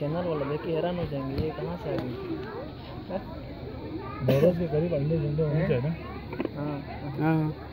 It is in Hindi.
चैनल वाला देख के हैरान हो जाएंगे, ये कहाँ से आ गई। बैरज के करीब अंडे होने चाहिए ना। हाँ हाँ।